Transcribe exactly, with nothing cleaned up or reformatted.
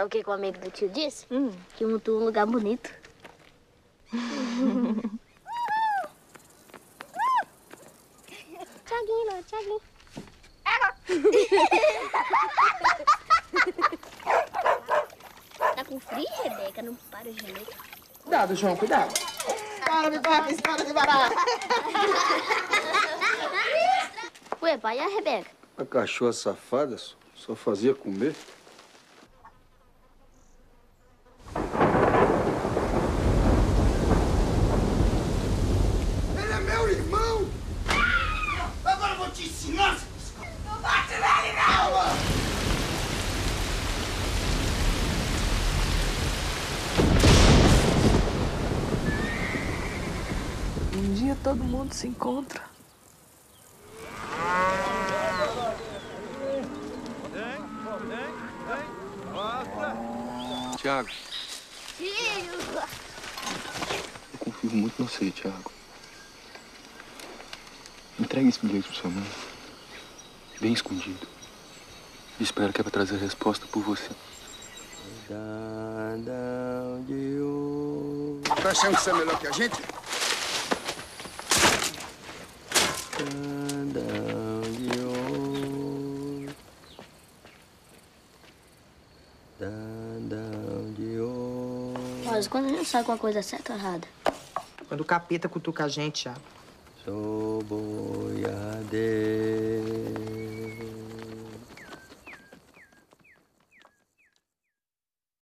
Sabe o que, que o amigo do tio disse? Hum. Que montou um lugar bonito. Tiaguinho, Tiaguinho. Tá com frio, Rebeca? Não para de gemer. Cuidado, João, cuidado. Para, pipoca, história de barata. Ué, pai, e a Rebeca? A cachorra safada só fazia comer. Ele é meu irmão! Agora eu vou te ensinar! Não bate nele, não! Um dia todo mundo se encontra. Tiago. Tio! Eu confio muito em você, Tiago. Entregue esse bilhete pra sua mãe. Bem escondido. E espero que ela trazer a resposta por você. Tá achando que você é melhor que a gente? Mas quando a gente sabe uma coisa certa ou errada? Quando o capeta cutuca a gente, Thiago. Sou boiadeiro.